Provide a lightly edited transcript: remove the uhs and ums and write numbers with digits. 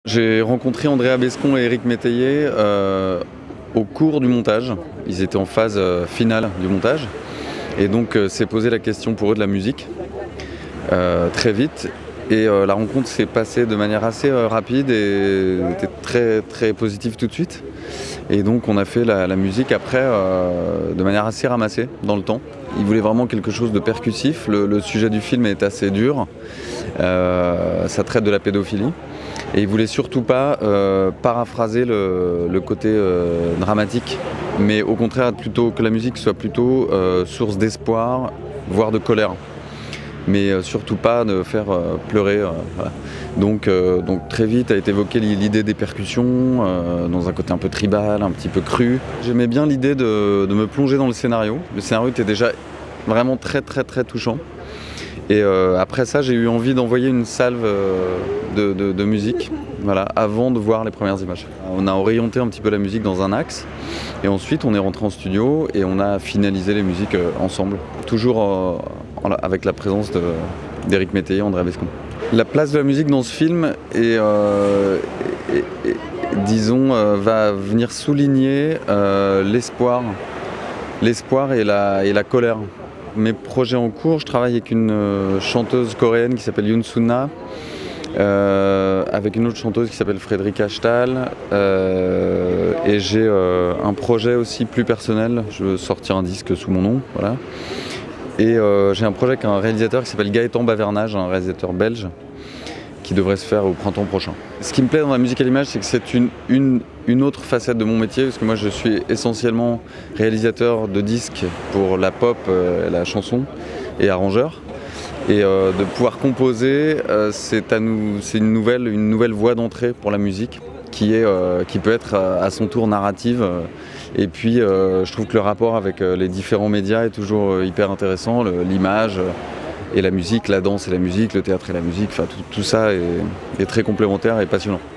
J'ai rencontré Andrea Bescon et Éric Métayer au cours du montage. Ils étaient en phase finale du montage. Et donc s'est posé la question pour eux de la musique très vite. Et la rencontre s'est passée de manière assez rapide et était très très positive tout de suite. Et donc on a fait la musique après de manière assez ramassée dans le temps. Ils voulaient vraiment quelque chose de percussif. Le sujet du film est assez dur. Ça traite de la pédophilie. Et ils voulaient surtout pas paraphraser le côté dramatique, mais au contraire plutôt que la musique soit plutôt source d'espoir, voire de colère. Mais surtout pas de faire pleurer. Voilà. Donc très vite a été évoquée l'idée des percussions, dans un côté un peu tribal, un petit peu cru. J'aimais bien l'idée de me plonger dans le scénario. Le scénario était déjà vraiment très touchant. Et après ça, j'ai eu envie d'envoyer une salve de musique, voilà, avant de voir les premières images. On a orienté un petit peu la musique dans un axe, et ensuite on est rentré en studio et on a finalisé les musiques ensemble, toujours avec la présence d'Éric Métayer et Andrea Bescon. La place de la musique dans ce film disons, va venir souligner l'espoir et la colère. Mes projets en cours, je travaille avec une chanteuse coréenne qui s'appelle Yoon Soo-na, avec une autre chanteuse qui s'appelle Fredrika Stahl, et j'ai un projet aussi plus personnel, je veux sortir un disque sous mon nom, voilà. Et j'ai un projet avec un réalisateur qui s'appelle Gaëtan Bavernage, un réalisateur belge, qui devrait se faire au printemps prochain. Ce qui me plaît dans la musique à l'image, c'est que c'est une autre facette de mon métier, parce que moi je suis essentiellement réalisateur de disques pour la pop, la chanson et arrangeur. Et de pouvoir composer, c'est une nouvelle voie d'entrée pour la musique qui peut être à son tour narrative. Et puis je trouve que le rapport avec les différents médias est toujours hyper intéressant, l'image et la musique, la danse et la musique, le théâtre et la musique, enfin tout ça est très complémentaire et passionnant.